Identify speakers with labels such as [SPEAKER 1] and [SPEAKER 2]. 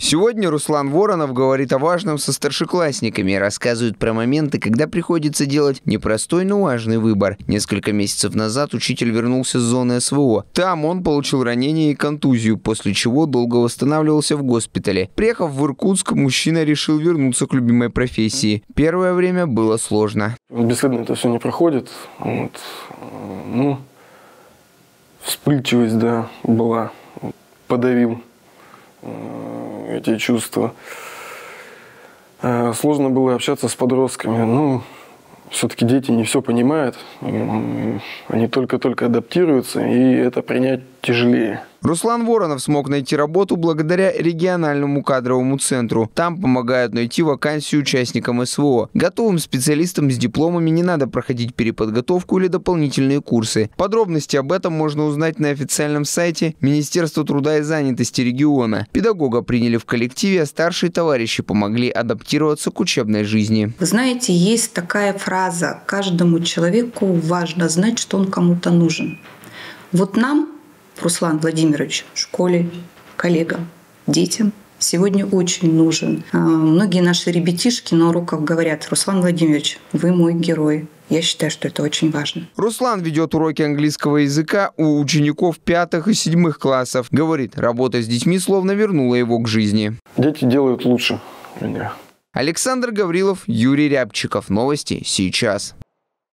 [SPEAKER 1] Сегодня Руслан Воронов говорит о важном со старшеклассниками и рассказывает про моменты, когда приходится делать непростой, но важный выбор. Несколько месяцев назад учитель вернулся с зоны СВО. Там он получил ранение и контузию, после чего долго восстанавливался в госпитале. Приехав в Иркутск, мужчина решил вернуться к любимой профессии. Первое время было сложно.
[SPEAKER 2] Бесследно это все не проходит. Вспыльчивость, да, была. Подавил эти чувства. Сложно было общаться с подростками. Все-таки дети не все понимают. Они только-только адаптируются, и это принять тяжелее.
[SPEAKER 1] Руслан Воронов смог найти работу благодаря региональному кадровому центру. Там помогают найти вакансию участникам СВО. Готовым специалистам с дипломами не надо проходить переподготовку или дополнительные курсы. Подробности об этом можно узнать на официальном сайте Министерства труда и занятости региона. Педагога приняли в коллективе, а старшие товарищи помогли адаптироваться к учебной жизни.
[SPEAKER 3] Вы знаете, есть такая фраза: каждому человеку важно знать, что он кому-то нужен. Вот нам, Руслан Владимирович, школе, коллегам, детям сегодня очень нужен. Многие наши ребятишки на уроках говорят: Руслан Владимирович, вы мой герой. Я считаю, что это очень важно.
[SPEAKER 1] Руслан ведет уроки английского языка у учеников 5 и 7 классов. Говорит, работа с детьми словно вернула его к жизни.
[SPEAKER 2] Дети делают лучше меня.
[SPEAKER 1] Александр Гаврилов, Юрий Рябчиков. Новости сейчас.